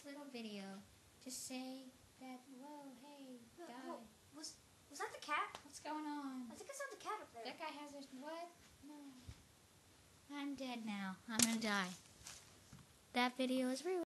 this little video. Just say that, whoa, hey, die. Was that the cat? What's going on? I think I saw the cat up there. That guy has a, what? No. I'm dead now. I'm gonna die. That video is real.